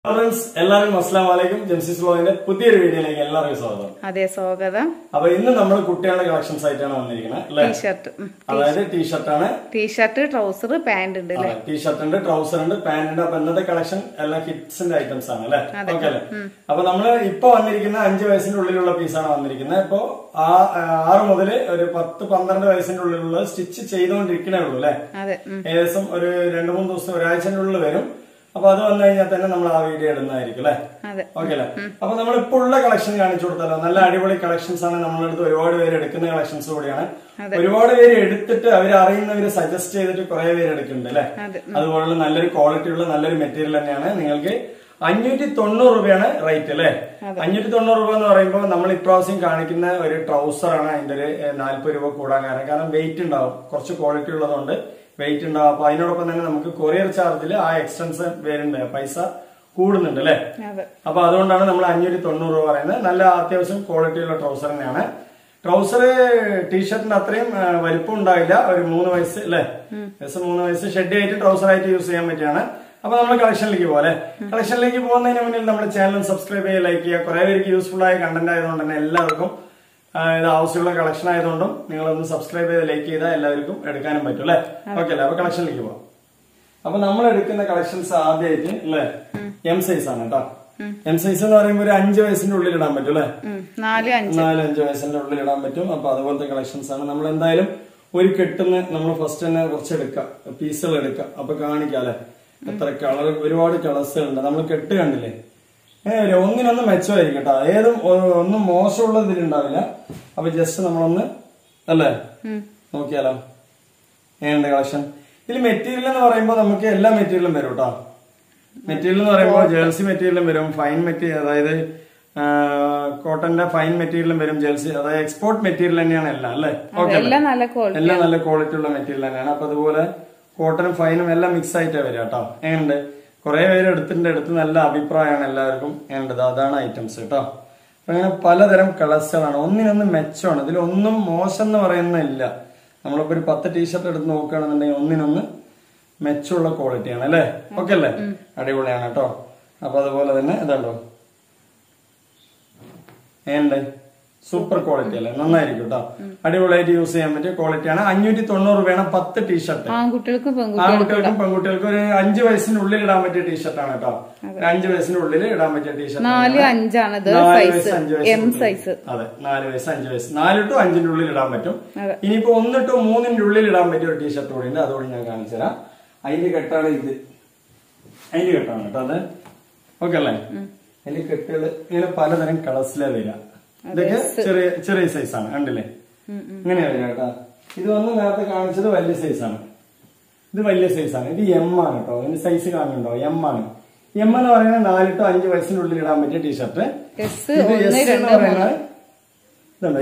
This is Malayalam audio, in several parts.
ഫ്രണ്ട്സ് എല്ലാവർക്കും അസ്സലാമു അലൈക്കും. ജെംസിസ് വ്ലോഗിന്റെ പുതിയൊരു വീഡിയോയിലേക്ക് എല്ലാവർക്കും സ്വാഗതം. അതെ, സ്വാഗതം. അപ്പൊ ഇന്ന് നമ്മൾ കുട്ടികളുടെ കളക്ഷൻസ് ആയിട്ടാണ് വന്നിരിക്കുന്നത്. ടീഷർട്ട്, അതായത് ടീഷർട്ട് ആണ്. ടീഷർട്ട്, ട്രൗസർ, പാന്റ് ഉണ്ട്. ടീഷർട്ട് ഉണ്ട്, ട്രൗസർ ഉണ്ട്, പാന്റ് ഉണ്ട്. അപ്പൊ ഇന്നത്തെ കളക്ഷൻ എല്ലാം കിഡ്സിന്റെ ഐറ്റംസ് ആണ് അല്ലെ? ഓക്കെ അല്ലെ? അപ്പൊ നമ്മള് ഇപ്പൊ വന്നിരിക്കുന്ന 5 വയസ്സിന്റെ ഉള്ളിലുള്ള പീസാണ് വന്നിരിക്കുന്നത്. ഇപ്പൊ 6 മുതൽ ഒരു 10-12 വയസ്സിന്റെ ഉള്ളിലുള്ള സ്റ്റിച്ച് ചെയ്തുകൊണ്ടിരിക്കണേ ഉള്ളൂ അല്ലെ? ഏകദേശം ഒരു 2-3 ദിവസം ഒരാഴ്ചന്റെ ഉള്ളിൽ വരും. അപ്പൊ അത് വന്നു കഴിഞ്ഞാൽ തന്നെ നമ്മൾ ആ വീഡിയോ ഇടുന്നതായിരിക്കും അല്ലെ? ഓക്കെ അല്ലെ? അപ്പൊ നമ്മൾ ഇപ്പൊ ഉള്ള കളക്ഷൻ കാണിച്ചു കൊടുത്താലോ? നല്ല അടിപൊളി കളക്ഷൻസ് ആണ്. നമ്മളടുത്ത് ഒരുപാട് പേര് എടുക്കുന്ന കളക്ഷൻസ് കൂടിയാണ്. ഒരുപാട് പേര് എടുത്തിട്ട് അവർ അറിയുന്നവര് സജസ്റ്റ് ചെയ്തിട്ട് കുറെ പേര് എടുക്കുന്നുണ്ട് അല്ലെ? അതുപോലെ നല്ലൊരു ക്വാളിറ്റി ഉള്ള നല്ലൊരു മെറ്റീരിയൽ തന്നെയാണ്. നിങ്ങൾക്ക് 590 രൂപയാണ് റേറ്റ് അല്ലെ? 590 രൂപ എന്ന് പറയുമ്പോൾ നമ്മൾ ഇപ്രാവശ്യം കാണിക്കുന്ന ഒരു ട്രൗസർ ആണ് അതിന്റെ ഒരു 40 രൂപ കൂടാൻ കാരണം വെയിറ്റ് ഉണ്ടാവും, കുറച്ച് ക്വാളിറ്റി ഉള്ളതുകൊണ്ട് വെയിറ്റ് ഉണ്ടാവും. അപ്പൊ അതിനോടൊപ്പം തന്നെ നമുക്ക് കൊറിയർ ചാർജിൽ ആ എക്സ്റ്റൻസ് വരുന്നുണ്ട്, പൈസ കൂടുന്നുണ്ട് അല്ലെ? അപ്പൊ അതുകൊണ്ടാണ് നമ്മൾ 590 രൂപ പറയുന്നത്. നല്ല അത്യാവശ്യം ക്വാളിറ്റി ഉള്ള ട്രൗസർ തന്നെയാണ്. ട്രൗസർ ടീഷർട്ടിന് അത്രയും വലിപ്പം ഉണ്ടാവില്ല. ഒരു 3 വയസ്സ് അല്ലെ? 3 വയസ്സ് ഷെഡ് ആയിട്ട് ട്രൗസർ ആയിട്ട് യൂസ് ചെയ്യാൻ പറ്റിയാണ്. അപ്പൊ നമ്മൾ കളക്ഷനിലേക്ക് പോകാം. കളക്ഷനിലേക്ക് പോകുന്നതിന് മുന്നിൽ നമ്മുടെ ചാനൽ സബ്സ്ക്രൈബ് ചെയ്യുക, ലൈക്ക് ചെയ്യുക. കുറെ പേർക്ക് യൂസ്ഫുൾ ആയ കണ്ടന്റ് ആയതുകൊണ്ട് തന്നെ എല്ലാവർക്കും ഇത് ആവശ്യമുള്ള കളക്ഷൻ ആയതുകൊണ്ടും നിങ്ങളൊന്ന് സബ്സ്ക്രൈബ് ചെയ്ത് ലൈക്ക് ചെയ്താൽ എല്ലാവർക്കും എടുക്കാനും പറ്റും അല്ലെ? ഓക്കെ അല്ലെ? അപ്പൊ കളക്ഷനിലേക്ക് പോകാം. അപ്പൊ നമ്മൾ എടുക്കുന്ന കളക്ഷൻസ് ആദ്യമായിട്ട് അല്ലെ എം സൈസ് ആണ് കേട്ടോ. എം സൈസ് എന്ന് പറയുമ്പോൾ ഒരു 5 വയസ്സിന്റെ ഉള്ളിൽ ഇടാൻ പറ്റും അല്ലെ? 4-5 വയസ്സിന്റെ ഉള്ളിൽ ഇടാൻ പറ്റും. അപ്പൊ അതുപോലത്തെ കളക്ഷൻസ് ആണ്. നമ്മൾ എന്തായാലും ഒരു കെട്ടുന്ന നമ്മൾ ഫസ്റ്റ് തന്നെ കുറച്ച് എടുക്കാം, പീസുകൾ എടുക്കാം. അപ്പൊ കാണിക്കാം അല്ലെ? എത്ര കളർ, ഒരുപാട് കളേഴ്സ് ഉണ്ട്. നമ്മൾ കെട്ട് കണ്ടില്ലേ? ഒന്നിനൊന്നും മെച്ചമായിരിക്കും കേട്ടോ. ഏതും ഒന്നും മോശമുള്ളത് ഇതിലുണ്ടാവില്ല. അപ്പൊ ജസ്റ്റ് നമ്മളൊന്ന് അല്ലേ നോക്കിയാലോ ഏണ്ട കളക്ഷൻ. ഇതിൽ മെറ്റീരിയൽ എന്ന് പറയുമ്പോൾ നമുക്ക് എല്ലാ മെറ്റീരിയലും വരും കേട്ടോ. മെറ്റീരിയൽ എന്ന് പറയുമ്പോൾ ജേഴ്സി മെറ്റീരിയലും വരും, ഫൈൻ മെറ്റീരിയൽ അതായത് കോട്ടന്റെ ഫൈൻ മെറ്റീരിയലും വരും, ജേഴ്സി അതായത് എക്സ്പോർട്ട് മെറ്റീരിയൽ തന്നെയാണ് എല്ലാം അല്ലെ? ഓക്കെ, എല്ലാം നല്ല ക്വാളിറ്റി ഉള്ള മെറ്റീരിയൽ തന്നെയാണ്. അപ്പൊ അതുപോലെ കോട്ടനും ഫൈനും എല്ലാം മിക്സ് ആയിട്ടാണ് വരിക കേട്ടോ. എങ്ങനെയുണ്ട്? കുറെ പേര് എടുത്ത് നല്ല അഭിപ്രായമാണ് എല്ലാവർക്കും. എങ്ങനെയുണ്ട്? അതാണ് ഐറ്റംസ് കേട്ടോ. അങ്ങനെ പലതരം കളേഴ്സുകളാണ്, ഒന്നിനൊന്ന് മെച്ചമാണ്. ഇതിലൊന്നും മോശം എന്ന് പറയുന്നില്ല. നമ്മളിപ്പോ ഒരു 10 ടീഷർട്ട് എടുത്ത് നോക്കുകയാണെന്നുണ്ടെങ്കിൽ ഒന്നിനൊന്ന് മെച്ചമുള്ള ക്വാളിറ്റിയാണ് അല്ലെ? ഓക്കെ അല്ലേ? അടിപൊളിയാണ് കേട്ടോ. അപ്പൊ അതുപോലെ തന്നെ ഇതുണ്ടോ ഏണ്ട് സൂപ്പർ ക്വാളിറ്റി അല്ലേ? നന്നായിരിക്കും കേട്ടോ. അടിപൊളിയായിട്ട് യൂസ് ചെയ്യാൻ പറ്റിയ ക്വാളിറ്റിയാണ്. 590 രൂപയാണ് 10 ടീഷർട്ട്. ആൺകുട്ടികൾക്കും പെൺകുട്ടികൾക്കും ഒരു 5 വയസ്സിന്റെ ഉള്ളിൽ ഇടാൻ പറ്റിയ ടീഷർട്ടാണ് കേട്ടോ. 5 വയസ്സിന്റെ ഉള്ളിൽ ഇടാൻ പറ്റിയ ടീഷർട്ട്. 4-5 അതെ, 4 വയസ്സ് 5 വയസ്സ് 4 to 5 ഉള്ളിൽ ഇടാൻ പറ്റും. ഇനിയിപ്പോ 1 to 3 ഉള്ളിൽ ഇടാൻ പറ്റിയ ഒരു ടീഷർട്ട് കൂടി ഉണ്ട്. അതുകൊണ്ട് ഞാൻ കാണിച്ചു തരാം. അതിന്റെ കെട്ടാണ് ഇത്. അതിന്റെ കെട്ടാണ് കേട്ടോ അത്. ഓക്കെ അല്ലേ? അതിന്റെ കെട്ടുകൾ ഇങ്ങനെ പലതരം കളേഴ്സിലാണ് വരിക. ഇതൊക്കെ ചെറിയ സൈസാണ്, കണ്ടില്ലേ? ഇങ്ങനെയാ വരിക കേട്ടോ. ഇത് വന്ന് നേരത്തെ കാണിച്ചത് വലിയ സൈസാണ്. ഇത് വലിയ സൈസാണ്. ഇത് എം ആണ് കേട്ടോ. ഇതിന്റെ സൈസ് കാണുന്നുണ്ടോ? എം ആണ്. എം എന്ന് പറയുന്നത് 4 to 5 വയസ്സിന്റെ ഉള്ളിൽ ഇടാൻ പറ്റിയ ടീഷർട്ട്. ഇത് എസ് എന്ന് പറയുന്നത് ഇതുണ്ടോ?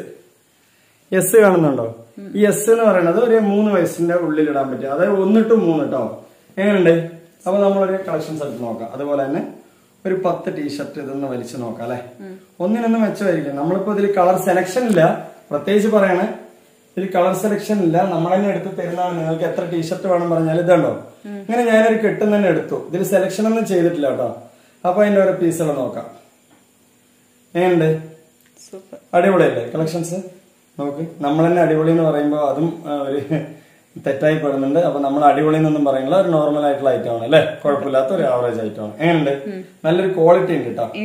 എസ് കാണുന്നുണ്ടോ? ഈ എസ് എന്ന് പറയുന്നത് ഒരു 3 വയസ്സിന്റെ ഉള്ളിൽ ഇടാൻ പറ്റും. അതായത് 1 to 3 കേട്ടോ. എങ്ങനെയുണ്ട്? അപ്പൊ നമ്മളൊരു കളക്ഷൻസ് എടുത്ത് നോക്കാം. അതുപോലെ തന്നെ ഒരു 10 ടീഷർട്ട് ഇതൊന്ന് വലിച്ചു നോക്കാം അല്ലെ? ഒന്നിനൊന്നും മെച്ചമായിരിക്കും. നമ്മളിപ്പോ ഇതിൽ കളർ സെലക്ഷൻ ഇല്ല, പ്രത്യേകിച്ച് പറയണേ. ഇതിൽ കളർ സെലക്ഷൻ ഇല്ല, നമ്മൾ തന്നെ എടുത്ത് തരുന്നതാണ്. നിങ്ങൾക്ക് എത്ര ടീഷർട്ട് വേണം പറഞ്ഞാൽ ഇതുണ്ടോ ഇങ്ങനെ ഞാനൊരു കെട്ടും തന്നെ എടുത്തു. ഇതിൽ സെലക്ഷൻ ഒന്നും ചെയ്തിട്ടില്ല കേട്ടോ. അപ്പൊ അതിന്റെ ഓരോ പീസുകൾ നോക്കാം. എങ്ങനെയുണ്ട്? അടിപൊളിയല്ലേ കളക്ഷൻസ്? നോക്ക്, നമ്മൾ തന്നെ അടിപൊളി എന്ന് പറയുമ്പോ അതും ഒരു തെറ്റായി പെടുന്നുണ്ട്. അപ്പൊ നമ്മൾ അടിപൊളി എന്നൊന്നും പറയുന്നില്ല, ഒരു നോർമൽ ആയിട്ടുള്ള ഐറ്റം ആണ് അല്ലെ? കുഴപ്പമില്ലാത്ത ഒരു ആവറേജ് ഐറ്റം ആണ്. എങ്ങനെയുണ്ട്? നല്ലൊരു ക്വാളിറ്റി ഉണ്ട് കേട്ടോ.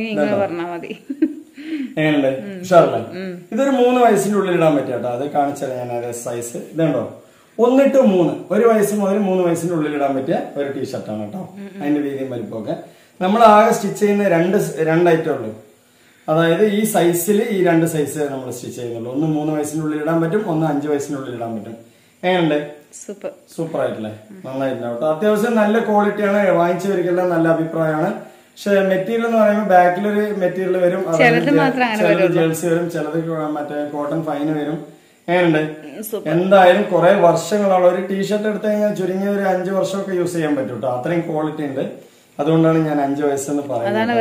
എങ്ങനെയുണ്ട്? ഉഷാറല്ലേ? ഇതൊരു 3 വയസ്സിന്റെ ഉള്ളിൽ ഇടാൻ പറ്റും കേട്ടോ. അത് കാണിച്ചാൽ ഞാൻ അതേ സൈസ് ഇതുണ്ടോ? 1 to 3, 1 വയസ്സ് മുതൽ 3 വയസ്സിന്റെ ഉള്ളിൽ ഇടാൻ പറ്റിയ ഒരു ടീഷർട്ടാണ് കേട്ടോ. അതിന്റെ വീതിയും വലിപ്പമൊക്കെ നമ്മൾ ആകെ സ്റ്റിച്ച് ചെയ്യുന്ന രണ്ട് ഐറ്റം ഉള്ളൂ. അതായത് ഈ സൈസിൽ ഈ 2 സൈസ് നമ്മൾ സ്റ്റിച്ച് ചെയ്യുന്നുള്ളൂ. ഒന്ന് 3 വയസ്സിന്റെ ഉള്ളിൽ ഇടാൻ പറ്റും, ഒന്ന് 5 വയസ്സിന്റെ ഉള്ളിൽ ഇടാൻ പറ്റും. എങ്ങനെയുണ്ട്? സൂപ്പർ ആയിട്ടില്ലേ? നന്നായിട്ടുണ്ട് കേട്ടോ. അത്യാവശ്യം നല്ല ക്വാളിറ്റിയാണ്. വാങ്ങിച്ചവർക്കെല്ലാം നല്ല അഭിപ്രായമാണ്. പക്ഷെ മെറ്റീരിയൽ എന്ന് പറയുമ്പോൾ ബാക്കിലൊരു മെറ്റീരിയൽ വരും, ചിലത് ജേഴ്സി വരും, ചിലത് മറ്റേ കോട്ടൺ ഫൈന് വരും. എങ്ങനെയുണ്ട്? എന്തായാലും കുറെ വർഷങ്ങളുള്ള ഒരു ടീഷർട്ട് എടുത്തു കഴിഞ്ഞാൽ ചുരുങ്ങിയ ഒരു 5 വർഷമൊക്കെ യൂസ് ചെയ്യാൻ പറ്റും കേട്ടോ. അത്രയും ക്വാളിറ്റി ഉണ്ട്. അതുകൊണ്ടാണ് ഞാൻ 5 വയസ്സെന്ന് പറയുന്നത്.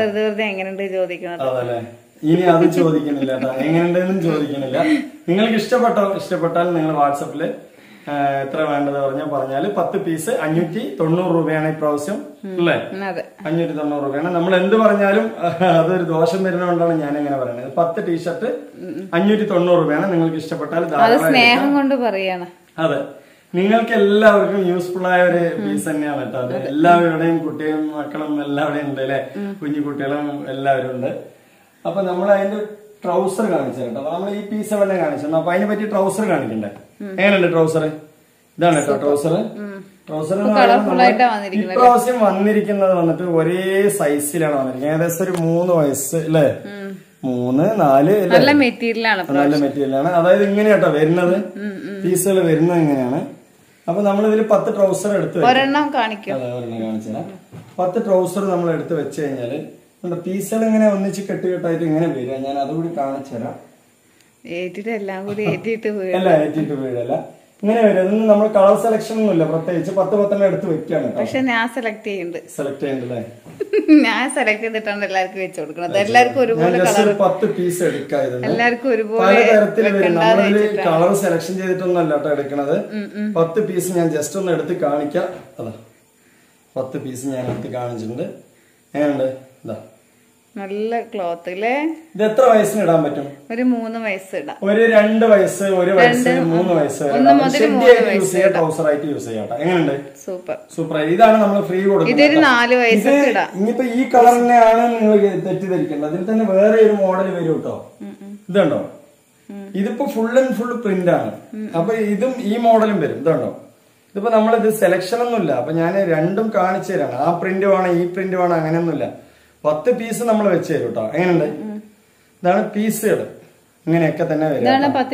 അതല്ലേ? ഇനി അത് ചോദിക്കുന്നില്ല കേട്ടോ. എങ്ങനെയുണ്ടെന്നും ചോദിക്കുന്നില്ല. നിങ്ങൾക്ക് ഇഷ്ടപ്പെട്ടാൽ നിങ്ങൾ വാട്സപ്പില് എത്ര വേണ്ടത് പറഞ്ഞാല് 10 പീസ് 590 രൂപയാണ് ഇപ്രാവശ്യം അല്ലേ? 590 രൂപയാണ്. നമ്മൾ എന്ത് പറഞ്ഞാലും അതൊരു ദോഷം വരുന്നതുകൊണ്ടാണ് ഞാൻ ഇങ്ങനെ പറയുന്നത്. 10 ടീഷർട്ട് 590 രൂപയാണ്. നിങ്ങൾക്ക് ഇഷ്ടപ്പെട്ടാൽ സ്നേഹം കൊണ്ട് പറയാണ്. അതെ, നിങ്ങൾക്ക് എല്ലാവർക്കും യൂസ്ഫുൾ ആയ ഒരു പീസ് തന്നെയാണ് കേട്ടോ. അത് എല്ലാവരുടെയും കുട്ടികളും മക്കളും എല്ലാവരുടെയും ഉണ്ട് അല്ലെ, കുഞ്ഞു കുട്ടികളും എല്ലാവരും ഉണ്ട്. അപ്പൊ നമ്മൾ അതിന്റെ ട്രൗസർ കാണിച്ചു കേട്ടോ. അപ്പൊ നമ്മൾ ഈ പീസ് എവിടെ കാണിച്ചു, അപ്പൊ അതിനെ പറ്റി ട്രൗസർ കാണിക്കണ്ടേ? എങ്ങനെയുണ്ട് ട്രൗസർ? ഇതാണ് കേട്ടോ ട്രൗസർ. ട്രൗസർ ഇപ്രാവശ്യം വന്നിരിക്കുന്നത് വന്നിട്ട് ഒരേ സൈസിലാണ് വന്നിരിക്കുന്നത്. ഏകദേശം ഒരു 3 വയസ്സ് അല്ലേ, 3, 4 നല്ല മെറ്റീരിയലാണ്. അതായത് ഇങ്ങനെയാട്ടോ വരുന്നത്, പീസുകൾ വരുന്നത് ഇങ്ങനെയാണ്. അപ്പൊ നമ്മളിതിൽ 10 ട്രൗസർ എടുത്ത് ഒരെണ്ണം കാണിക്കാം. 10 ട്രൗസർ നമ്മൾ എടുത്ത് വെച്ച് കഴിഞ്ഞാല് പീസുകൾ ഇങ്ങനെ ഒന്നിച്ച് കെട്ടുകെട്ടായിട്ട് ഇങ്ങനെ വരിക. ഞാൻ അതുകൂടി കാണിച്ചു തരാം. എല്ലാം കൂടി ഏറ്റിട്ട് വീഴല്ല, ഇങ്ങനെ വരും. അതൊന്നും നമ്മൾ കളർ സെലക്ഷൻ ഒന്നുമില്ല, പ്രത്യേകിച്ച് 10 എടുത്ത് വെക്കാണ്. പക്ഷെ ഞാൻ സെലക്ട് ചെയ്യണ്ടല്ലേ? ഞാൻ സെലക്ട് ചെയ്തിട്ടാണ് എല്ലാവർക്കും വെച്ച് കൊടുക്കുന്നത്. എല്ലാവർക്കും ഒരുപോലെ 10 പീസ് എടുക്കാം. എല്ലാവർക്കും ഒരുപോലെ പലതരത്തിൽ വരും. നമ്മളിതില് കളർ സെലക്ഷൻ ചെയ്തിട്ടൊന്നും അല്ല കേട്ടോ എടുക്കണത്. 10 പീസ് ഞാൻ ജസ്റ്റ് ഒന്ന് എടുത്ത് കാണിക്കാം. അതാ 10 പീസ് ഞാൻ എടുത്ത് കാണിച്ചിട്ടുണ്ട്. എങ്ങനെയുണ്ട്? ഇതാ നല്ല ക്ലോത്ത് അല്ലേ? ഇത് എത്ര വയസ്സിന് ഇടാൻ പറ്റും? ഒരു 3 വയസ്സ് ഇടാം. ഒരു 2 വയസ്സ്, 1 വയസ്സ്, 3 വയസ്സ് യൂസ് ചെയ്യാം. ട്രൗസർ ആയിട്ട് യൂസ് ചെയ്യാം. എങ്ങനെയുണ്ട്? സൂപ്പർ. ഇതാണ് നമ്മൾ ഫ്രീ കൊടുക്കുന്നത്. ഇതൊരു 4 വയസ്സ് ഇടാം. ഇനിയിപ്പോ ഈ കളർ തന്നെയാണ് നിങ്ങൾ തെറ്റിദ്ധരിക്കേണ്ടത്. അതിൽ തന്നെ വേറെ ഒരു മോഡൽ വരും കേട്ടോ. ഇതുണ്ടോ? ഇതിപ്പോ ഫുൾ ആൻഡ് ഫുൾ പ്രിന്റ് ആണ്. അപ്പൊ ഇതും ഈ മോഡലും വരും. ഇതുണ്ടോ? ഇതിപ്പോ നമ്മളിത് സെലക്ഷൻ ഒന്നുമില്ല. അപ്പൊ ഞാൻ രണ്ടും കാണിച്ചു തരാണ്. ആ പ്രിന്റ് വേണം, ഈ പ്രിന്റ് വേണം, അങ്ങനെയൊന്നുമില്ല. 10 പീസ് നമ്മൾ വെച്ച് തരും കേട്ടോ. എങ്ങനെയുണ്ട്? ഇതാണ് പീസുകൾ. ഇങ്ങനെയൊക്കെ തന്നെ വരും. 10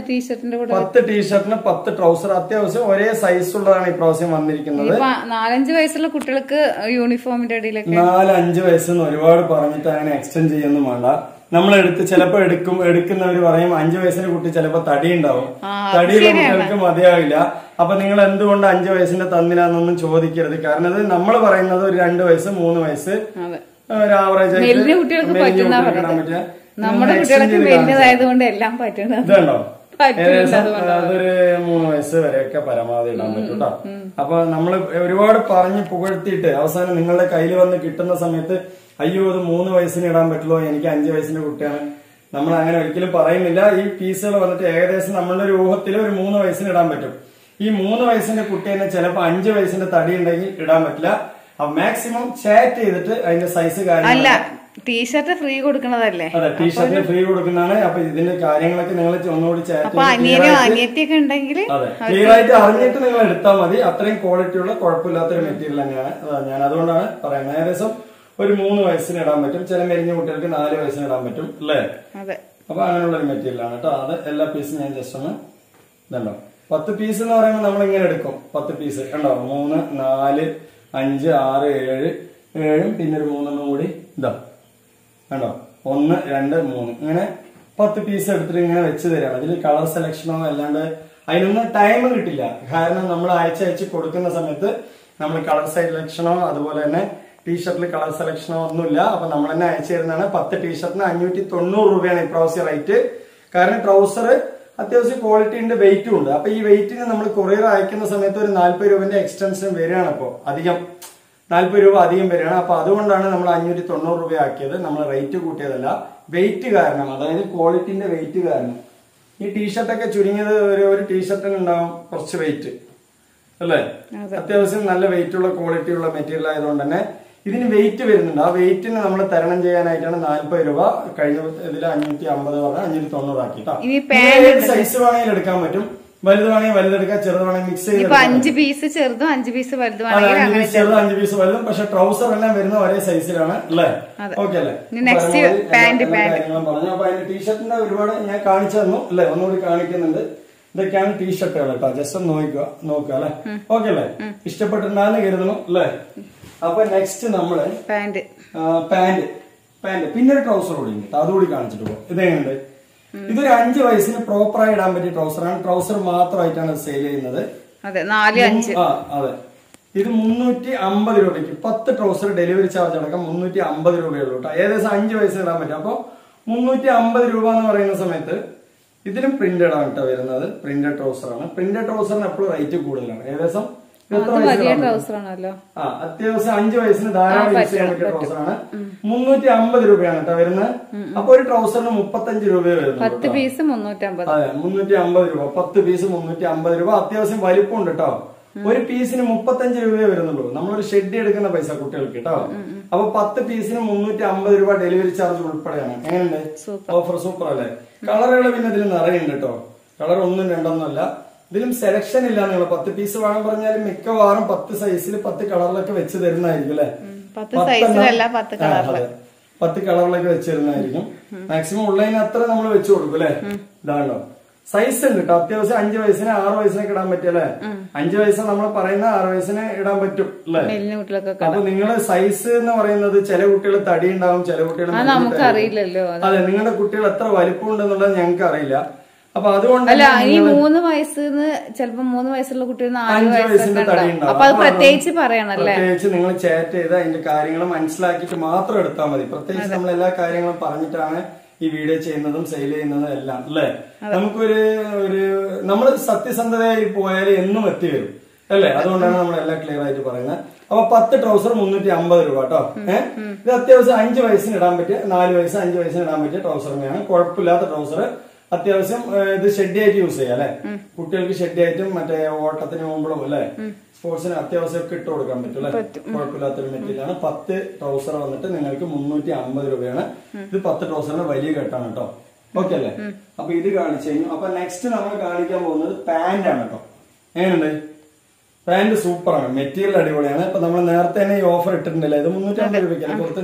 ടീഷർട്ടിന് 10 ട്രൗസർ. അത്യാവശ്യം ഒരേ സൈസ് ഉള്ളതാണ് ഇപ്രാവശ്യം വന്നിരിക്കുന്നത്. 4-5 വയസ്സുള്ള കുട്ടികൾക്ക് യൂണിഫോമിന്റെ ഇടയിലൊക്കെ 4-5 വയസ്സെന്ന് ഒരുപാട് പറഞ്ഞിട്ട് അങ്ങനെ എക്സ്റ്റെൻഡ് ചെയ്യൊന്നും വേണ്ട. നമ്മളെടുത്ത് ചിലപ്പോ എടുക്കുന്നവര് പറയും 5 വയസ്സിന്റെ കുട്ടി ചിലപ്പോ തടി ഉണ്ടാവും, തടിയുള്ള കുട്ടികൾക്ക് മതിയാവില്ല. അപ്പൊ നിങ്ങൾ എന്തുകൊണ്ട് 5 വയസ്സിന്റെ തന്നില്ലാന്നൊന്നും ചോദിക്കരുത്. കാരണം അത് നമ്മൾ പറയുന്നത് ഒരു 2 വയസ്സ് 3 വയസ്സ് ഒരു ആവറേജ് മെലിഞ്ഞ കുട്ടികൾക്ക് പറ്റുന്ന നമ്മുടെ കുട്ടികൾക്ക് മെലിഞ്ഞതായതുകൊണ്ട് എല്ലാം പറ്റുന്നത്. ഇതുണ്ടോ? ഏകദേശം അതൊരു 3 വയസ്സ് വരെയൊക്കെ പരമാവധി ഇടാൻ പറ്റും കേട്ടോ. അപ്പൊ നമ്മള് ഒരുപാട് പറഞ്ഞ് പുകഴ്ത്തിയിട്ട് അവസാനം നിങ്ങളുടെ കയ്യിൽ വന്ന് കിട്ടുന്ന സമയത്ത് അയ്യോ അത് 3 വയസ്സിന് ഇടാൻ പറ്റുള്ളൂ, എനിക്ക് 5 വയസ്സിന്റെ കുട്ടിയാണ്, നമ്മൾ അങ്ങനെ ഒരിക്കലും പറയുന്നില്ല. ഈ പീസുകൾ വന്നിട്ട് ഏകദേശം നമ്മളുടെ ഒരു ഊഹത്തിൽ ഒരു 3 വയസ്സിന് ഇടാൻ പറ്റും. ഈ 3 വയസ്സിന്റെ കുട്ടി തന്നെ ചിലപ്പോ 5 വയസ്സിന്റെ തടി ഉണ്ടെങ്കിൽ ഇടാൻ പറ്റില്ല. മാക്സിമം ചാറ്റ് ചെയ്തിട്ട് അതിന്റെ സൈസ് അല്ല ടീഷർട്ട് ഫ്രീ കൊടുക്കണതല്ലേ? അതെ, ടീഷർട്ടിന് ഫ്രീ കൊടുക്കുന്നതാണ്. അപ്പൊ ഇതിന്റെ കാര്യങ്ങളൊക്കെ നിങ്ങൾ ഒന്നുകൂടി ചാറ്റ് അനിയത്തിയൊക്കെ ഉണ്ടെങ്കിൽ ക്ലിയർ ആയിട്ട് അറിഞ്ഞിട്ട് നിങ്ങൾ എടുത്താൽ മതി. അത്രയും ക്വാളിറ്റി ഉള്ള കുഴപ്പമില്ലാത്തൊരു മെറ്റീരിയൽ തന്നെയാണ്. ഞാൻ അതുകൊണ്ടാണ് പറയുന്നത്. ഏകദേശം ഒരു 3 വയസ്സിന് ഇടാൻ പറ്റും. ചില മെലിഞ്ഞ കുട്ടികൾക്ക് 4 വയസ്സിന് ഇടാൻ പറ്റും അല്ലേ? അപ്പൊ അങ്ങനെയുള്ള ഒരു മെറ്റീരിയൽ ആണ് കേട്ടോ. അത് എല്ലാ പീസും ഞാൻ ജസ്റ്റ് ഒന്ന് ഇതുണ്ടോ 10 പീസ് എന്ന് പറയുമ്പോൾ നമ്മൾ ഇങ്ങനെ എടുക്കും. 10 പീസ് കണ്ടോ? 3, 4, 5, 6, 7 പിന്നെ ഒരു 3 കൂടി ഇതാ കണ്ടോ? 1, 2, 3 ഇങ്ങനെ 10 പീസ് എടുത്തിട്ട് ഇങ്ങനെ വെച്ച് തരാം. അതിൽ കളർ സെലക്ഷനോ അല്ലാണ്ട് അതിനൊന്നും ടൈം കിട്ടില്ല. കാരണം നമ്മൾ അയച്ച് കൊടുക്കുന്ന സമയത്ത് നമ്മൾ കളർ സെലക്ഷനോ അതുപോലെ തന്നെ ടീഷർട്ടിൽ കളർ സെലക്ഷനോ ഒന്നുമില്ല. അപ്പൊ നമ്മൾ തന്നെ അയച്ചു തരുന്നതാണ്. 10 ടീഷർട്ടിന് 590 രൂപയാണ് ഇപ്രാവശ്യം റേറ്റ്. കാരണം ട്രൗസർ അത്യാവശ്യം ക്വാളിറ്റി ഉണ്ട്, വെയിറ്റും ഉണ്ട്. അപ്പൊ ഈ വെയിറ്റിന് നമ്മൾ കൊറിയർ അയക്കുന്ന സമയത്ത് ഒരു 40 രൂപന്റെ എക്സ്റ്റൻഷൻ വരികയാണ്. അപ്പോ അധികം 40 രൂപ അധികം വരികയാണ്. അപ്പൊ അതുകൊണ്ടാണ് നമ്മൾ 590 രൂപ ആക്കിയത്. നമ്മൾ റേറ്റ് കൂട്ടിയതല്ല, വെയിറ്റ് കാരണം, അതായത് ക്വാളിറ്റിന്റെ വെയിറ്റ് കാരണം. ഈ ടീഷർട്ടൊക്കെ ചുരുങ്ങിയത് ഒരു ടീഷർട്ടിന് ഉണ്ടാവും കുറച്ച് വെയിറ്റ് അല്ലേ? അത്യാവശ്യം നല്ല വെയിറ്റ് ഉള്ള ക്വാളിറ്റി ഉള്ള മെറ്റീരിയൽ ആയതുകൊണ്ട് തന്നെ ഇതിന് വെയിറ്റ് വരുന്നുണ്ട്. ആ വെയിറ്റിന് നമ്മൾ തരണം ചെയ്യാനായിട്ടാണ് 40 രൂപ. കഴിഞ്ഞ ഇതിൽ 550 പറഞ്ഞാൽ 590 ആക്കിട്ടോ. സൈസ് വേണമെങ്കിൽ എടുക്കാൻ പറ്റും. വലുത് വേണമെങ്കിൽ വലുതെടുക്കാം, ചെറുത് വേണമെങ്കിൽ മിക്സ് ചെയ്ത് 5 പീസ് ചെറുതും 5 പീസ് വലുതും. 5 പീസ് വലുതും. പക്ഷെ ട്രൗസർ എല്ലാം വരുന്ന ഒരേ സൈസിലാണ് അല്ലേ? ഓക്കെ അല്ലേ? കാര്യങ്ങളും പറഞ്ഞു. അപ്പൊ അതിന്റെ ടീഷർട്ടിന്റെ ഒരുപാട് ഞാൻ കാണിച്ചു തന്നു അല്ലെ? ഒന്നുകൂടി കാണിക്കുന്നുണ്ട്. ഇതൊക്കെയാണ് ടീഷർട്ടുകൾ കേട്ടോ. ജസ്റ്റ് ഒന്ന് നോക്കുക അല്ലെ? ഓക്കെ അല്ലേ? ഇഷ്ടപ്പെട്ടിട്ടുണ്ടാന്ന് കരുതുന്നു അല്ലേ? അപ്പൊ നെക്സ്റ്റ് നമ്മള് പാന്റ് പിന്നെ ഒരു ട്രൗസർ കൂടി ഉണ്ട്. അതുകൂടി കാണിച്ചിട്ട് പോകും. ഇതെങ്ങനെയുണ്ട്? ഇതൊരു 5 വയസ്സിന് പ്രോപ്പറായി ഇടാൻ പറ്റിയ ട്രൗസറാണ്. ട്രൗസർ മാത്രമായിട്ടാണ് സെയിൽ ചെയ്യുന്നത്. അതെ, 4-5. അതെ, ഇത് 350 രൂപയ്ക്ക് 10 ട്രൗസർ ഡെലിവറി ചാർജ് അടക്കം 350 രൂപയുള്ളൂ കേട്ടോ. ഏകദേശം 5 വയസ്സിന് ഇടാൻ പറ്റും. അപ്പൊ 350 രൂപ എന്ന് പറയുന്ന സമയത്ത് ഇതിലും പ്രിന്റഡ് ആണ് കേട്ടോ വരുന്നത്. പ്രിന്റഡ് ട്രൗസർ ആണ്. പ്രിന്റഡ് ട്രൗസറിന് എപ്പോഴും റേറ്റ് കൂടുതലാണ്. ഏകദേശം അത്യാവശ്യം 5 വയസ്സിന് ധാരാളം യൂസ് ചെയ്യാൻ പറ്റിയ ട്രൗസറാണ്. 350 രൂപയാണ് കേട്ടോ വരുന്നത്. അപ്പൊ ഒരു ട്രൗസറിന് 35 രൂപയെ വരുന്നുള്ളൂ. 10 പീസ് 350. അതെ, 350 രൂപ. 10 പീസ് 350 രൂപ. അത്യാവശ്യം വലിപ്പം ഉണ്ട് കേട്ടോ. ഒരു പീസിന് 35 രൂപയെ വരുന്നുള്ളൂ. നമ്മളൊരു ഷെഡ് എടുക്കുന്ന പൈസ കുട്ടികൾക്ക് കേട്ടോ. അപ്പൊ 10 പീസിന് 350 രൂപ ഡെലിവറി ചാർജ് ഉൾപ്പെടെയാണ്. എങ്ങനെയുണ്ട് ഓഫർ? സൂപ്പർ അല്ലേ? കളറുകൾ പിന്നെ ഇതിൽ നിറയുണ്ട് കേട്ടോ. കളർ 1 2 അല്ല. ഇതിലും സെലക്ഷൻ ഇല്ല. നിങ്ങൾ 10 പീസ് വേണം പറഞ്ഞാലും മിക്കവാറും 10 സൈസിൽ 10 കളറിലൊക്കെ വെച്ച് തരുന്നതായിരിക്കും അല്ലെ? 10 കളറിലൊക്കെ വെച്ച് തരുന്നതായിരിക്കും. മാക്സിമം ഉള്ളതിന് അത്ര നമ്മൾ വെച്ച് കൊടുക്കും അല്ലെ? ഇതാണോ സൈസ് ഉണ്ട് കേട്ടോ. അത്യാവശ്യം 5 വയസ്സിന് 6 വയസ്സിനൊക്കെ ഇടാൻ പറ്റും അല്ലെ? 5 വയസ്സ് നമ്മൾ പറയുന്ന 6 വയസ്സിന് ഇടാൻ പറ്റും അല്ലെ? അപ്പൊ നിങ്ങളെ സൈസ് എന്ന് പറയുന്നത് ചില കുട്ടികൾ തടി ഉണ്ടാവും, ചില കുട്ടികൾ നമുക്കറിയില്ലല്ലോ. അതെ, നിങ്ങളുടെ കുട്ടികൾ എത്ര വലിപ്പം ഉണ്ടെന്നുള്ളത് ഞങ്ങൾക്ക് അറിയില്ല. അപ്പൊ അതുകൊണ്ട് ഈ 3 വയസ്സിന്ന് ചിലപ്പോ 3 വയസ്സുള്ള കുട്ടികൾ 4 വയസ്സിന്റെ തടി ഉണ്ടാവും. അപ്പൊ അത് പ്രത്യേകിച്ച് പറയണല്ലേ? പ്രത്യേകിച്ച് നിങ്ങൾ ചാറ്റ് ചെയ്ത് അതിന്റെ കാര്യങ്ങൾ മനസ്സിലാക്കിയിട്ട് മാത്രം എടുത്താൽ മതി. പ്രത്യേകിച്ച് നമ്മൾ എല്ലാ കാര്യങ്ങളും പറഞ്ഞിട്ടാണ് ഈ വീഡിയോ ചെയ്യുന്നതും സെയിൽ ചെയ്യുന്നതും എല്ലാം അല്ലെ? നമുക്കൊരു നമ്മൾ സത്യസന്ധതയായി പോയാൽ എന്നും എത്തി വരും അല്ലെ? അതുകൊണ്ടാണ് നമ്മൾ എല്ലാം ക്ലിയർ ആയിട്ട് പറയുന്നത്. അപ്പൊ 10 ട്രൗസർ 350 രൂപ കേട്ടോ. ഇത് അത്യാവശ്യം 5 വയസ്സിന് ഇടാൻ പറ്റിയ, 4 വയസ്സ് 5 വയസ്സിന് ഇടാൻ പറ്റിയ ട്രൗസർ തന്നെയാണ്. കുഴപ്പമില്ലാത്ത ട്രൗസർ. അത്യാവശ്യം ഇത് ഷെഡ് ആയിട്ട് യൂസ് ചെയ്യാം അല്ലെ? കുട്ടികൾക്ക് ഷെഡ് ആയിട്ടും മറ്റേ ഓട്ടത്തിന് പോകുമ്പോഴും അല്ലെ, സ്പോർട്സിന് അത്യാവശ്യം ഒക്കെ ഇട്ട് കൊടുക്കാൻ പറ്റും അല്ലെ? കുഴപ്പമില്ലാത്തൊരു മെറ്റീരിയലാണ്. 10 ട്രൗസർ വന്നിട്ട് നിങ്ങൾക്ക് 350 രൂപയാണ്. ഇത് 10 ട്രൗസറിന് വലിയ കെട്ടാണ് കേട്ടോ. ഓക്കെ അല്ലേ? അപ്പൊ ഇത് കാണിച്ചു കഴിഞ്ഞു. അപ്പൊ നെക്സ്റ്റ് നമ്മൾ കാണിക്കാൻ പോകുന്നത് പാന്റ് ആണ് കേട്ടോ. എങ്ങനെയുണ്ട്? പാന്റ് സൂപ്പറാണ്. മെറ്റീരിയൽ അടിപൊളിയാണ്. ഇപ്പൊ നമ്മൾ നേരത്തെ തന്നെ ഈ ഓഫർ ഇട്ടിട്ടുണ്ടല്ലേ? ഇത് 350 രൂപയ്ക്കാണ് കൊടുത്ത്.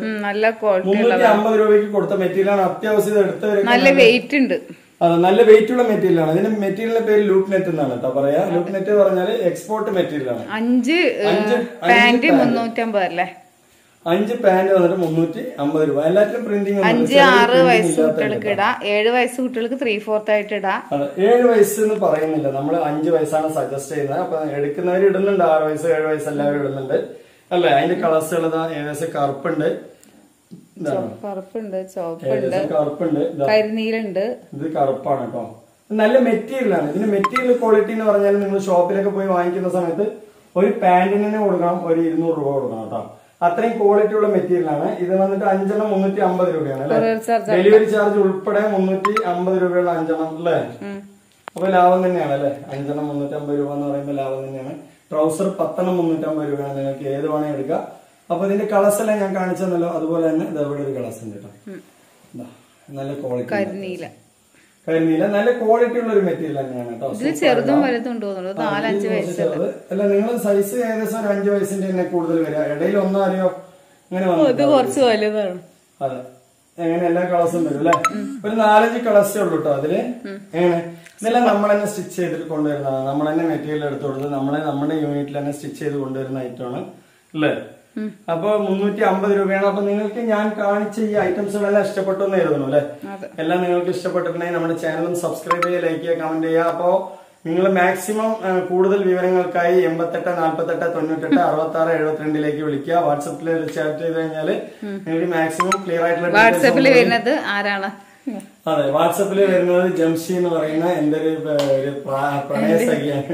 350 രൂപയ്ക്ക് കൊടുത്ത മെറ്റീരിയലാണ്. അത്യാവശ്യം ഇത് എടുത്തവര് നല്ല വെയിറ്റ് ഉണ്ട്. അതെ, നല്ല വെയിറ്റ് ഉള്ള മെറ്റീരിയൽ ആണ്. ഇതിന്റെ മെറ്റീരിയലിന്റെ പേര് ലൂപ്പ് നെറ്റ് എന്നാണ് കേട്ടോ പറയാ. ലൂപ്പ് നെറ്റ് പറഞ്ഞാല് എക്സ്പോർട്ട് മെറ്റീരിയൽ ആണ്. 5 പാന്റ് 350 അല്ലേ? 5 പാന്റ് വന്നിട്ട് 350 രൂപ. എല്ലാത്തിലും പ്രിന്റിംഗ് 5-6 വയസ്സ് കുട്ടികൾക്ക് ഇടാം. 7 വയസ്സ് കുട്ടികൾക്ക് 3/4 ആയിട്ട് ഇടാം. അതെ, 7 വയസ്സ് എന്ന് പറയുന്നില്ല, നമ്മൾ 5 വയസ്സാണ് സജസ്റ്റ് ചെയ്യുന്നത്. അപ്പൊ എടുക്കുന്നവർ ഇടുന്നുണ്ട്. 6 വയസ്സ് 7 വയസ്സ് എല്ലാവരും ഇടുന്നുണ്ട് അല്ലെ? അതിന്റെ കളേഴ്സുകൾ ഏകദേശം കറുപ്പുണ്ട്, കറുപ്പുണ്ട്, ചുവപ്പുണ്ട്, കറുപ്പുണ്ട്, കരിനീലുണ്ട്. ഇത് കറുപ്പാണ് കേട്ടോ. നല്ല മെറ്റീരിയൽ ആണ്. ഇതിന്റെ മെറ്റീരിയൽ ക്വാളിറ്റി എന്ന് പറഞ്ഞാൽ നിങ്ങൾ ഷോപ്പിലൊക്കെ പോയി വാങ്ങിക്കുന്ന സമയത്ത് ഒരു പാന്റിന് കൊടുക്കണം, ഒരു 200 രൂപ കൊടുക്കണം കേട്ടോ. അത്രയും ക്വാളിറ്റി ഉള്ള മെറ്റീരിയൽ ആണ്. ഇത് വന്നിട്ട് 5 എണ്ണം 350 രൂപയാണ് അല്ലെ? ഡെലിവറി ചാർജ് ഉൾപ്പെടെ 350 രൂപയുള്ള 5 എണ്ണം അല്ലേ? അപ്പൊ ലാഭം തന്നെയാണ് അല്ലെ? 5 എണ്ണം 350 രൂപ എന്ന് പറയുമ്പോൾ ലാഭം തന്നെയാണ്. ട്രൗസർ 10 എണ്ണം 350 രൂപയാണ്. നിങ്ങൾക്ക് ഏത് വേണമെങ്കിൽ എടുക്കാം. അപ്പൊ ഇതിന്റെ കളേഴ്സ് എല്ലാം ഞാൻ കാണിച്ചെന്നല്ലോ. അതുപോലെ തന്നെ ഇതവിടെ ഒരു കളേഴ്സ് ഉണ്ട് കേട്ടോ. നല്ല ക്വാളിറ്റി, കരിനീല നല്ല ക്വാളിറ്റി ഉള്ള ഒരു മെറ്റീരിയൽ തന്നെയാണ് കേട്ടോ. ചെറുതും വലുതും തോന്നുന്നു. 4-5 വയസ്സ് അല്ല, നിങ്ങൾ സൈസ് ഏകദേശം ഒരു 5 വയസ്സിന്റെ തന്നെ കൂടുതൽ വരിക. ഇടയിൽ ഒന്നോ അറിയോ അങ്ങനെ കുറച്ച് വലുതാണ്. അതെ, എങ്ങനെ എല്ലാ കളേഴ്സും വരും അല്ലെ? ഒരു 4-5 കളേഴ്സേ ഉള്ളൂ കേട്ടോ അതില്. എങ്ങനെ ഇതെല്ലാം നമ്മൾ തന്നെ സ്റ്റിച്ച് ചെയ്തിട്ട് കൊണ്ടുവരുന്നതാണ്. നമ്മൾ തന്നെ മെറ്റീരിയൽ എടുത്തു കൊടുത്ത് നമ്മുടെ യൂണിറ്റിൽ തന്നെ സ്റ്റിച്ച് ചെയ്ത് കൊണ്ടുവരുന്ന ഐറ്റമാണ് അല്ലേ? അപ്പൊ 350 രൂപയാണ്. അപ്പൊ നിങ്ങൾക്ക് ഞാൻ കാണിച്ച ഈ ഐറ്റംസുകളെല്ലാം ഇഷ്ടപ്പെട്ടു എന്ന് കരുതുന്നു അല്ലെ? എല്ലാം നിങ്ങൾക്ക് ഇഷ്ടപ്പെട്ടിട്ടുണ്ടെങ്കിൽ നമ്മുടെ ചാനലും സബ്സ്ക്രൈബ് ചെയ്യുക, ലൈക്ക് ചെയ്യുക, കമന്റ് ചെയ്യുക. അപ്പോ നിങ്ങൾ മാക്സിമം കൂടുതൽ വിവരങ്ങൾക്കായി 88 48 98 66 72 വിളിക്കുക. വാട്സപ്പിൽ ചാറ്റ് ചെയ്ത് കഴിഞ്ഞാല് നിങ്ങൾക്ക് മാക്സിമം ക്ലിയർ ആയിട്ടുള്ള വാട്സപ്പിൽ വരുന്നത് ആരാണ്? അതെ, വാട്സപ്പിൽ വരുന്നത് ജംഷി എന്ന് പറയുന്ന എന്റെ ഒരു പ്രണയ സഖിയാണ്.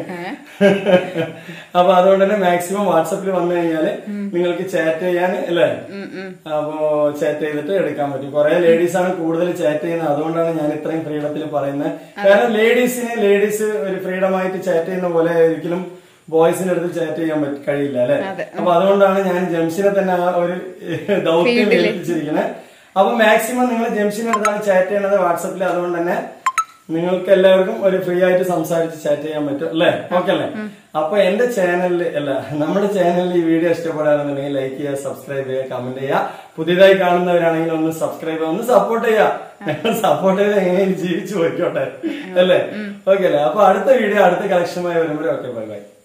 അപ്പൊ അതുകൊണ്ട് തന്നെ മാക്സിമം വാട്സപ്പിൽ വന്നു കഴിഞ്ഞാല് നിങ്ങൾക്ക് ചാറ്റ് ചെയ്യാൻ അല്ലേ? അപ്പോ ചാറ്റ് ചെയ്തിട്ട് എടുക്കാൻ പറ്റും. കുറെ ലേഡീസ് ആണ് കൂടുതൽ ചാറ്റ് ചെയ്യുന്നത്. അതുകൊണ്ടാണ് ഞാൻ ഇത്രയും ഫ്രീഡത്തിൽ പറയുന്നത്. കാരണം ലേഡീസ് ഒരു ഫ്രീഡം ആയിട്ട് ചാറ്റ് ചെയ്യുന്ന പോലെ ഒരിക്കലും ബോയ്സിന്റെ അടുത്ത് ചാറ്റ് ചെയ്യാൻ കഴിയില്ല അല്ലെ? അപ്പൊ അതുകൊണ്ടാണ് ഞാൻ ജംഷിനെ തന്നെ ആ ഒരു ദൗത്യം ഏൽപ്പിച്ചിരിക്കുന്നത്. അപ്പൊ മാക്സിമം നിങ്ങൾ ജംഷിന്റെ അടുത്താണ് ചാറ്റ് ചെയ്യണത് വാട്സപ്പിൽ. അതുകൊണ്ട് തന്നെ നിങ്ങൾക്ക് എല്ലാവർക്കും ഒരു ഫ്രീ ആയിട്ട് സംസാരിച്ച് ചാറ്റ് ചെയ്യാൻ പറ്റും അല്ലെ? ഓക്കെ അല്ലേ? അപ്പൊ എന്റെ ചാനലിൽ നമ്മുടെ ചാനലിൽ ഈ വീഡിയോ ഇഷ്ടപ്പെടാണെന്നുണ്ടെങ്കിൽ ലൈക്ക് ചെയ്യുക, സബ്സ്ക്രൈബ് ചെയ്യുക, കമന്റ് ചെയ്യുക. പുതിയതായി കാണുന്നവരാണെങ്കിൽ ഒന്ന് സബ്സ്ക്രൈബ് ചെയ്യുക, ഒന്ന് സപ്പോർട്ട് ചെയ്യുക. സപ്പോർട്ട് ചെയ്ത് എങ്ങനെയും ജീവിച്ചു പോയിക്കോട്ടെ അല്ലേ? ഓക്കെ അല്ലേ? അപ്പൊ അടുത്ത വീഡിയോ അടുത്ത കളക്ഷനുമായി വരുമ്പോൾ ഓക്കെ, ബൈ ബൈ.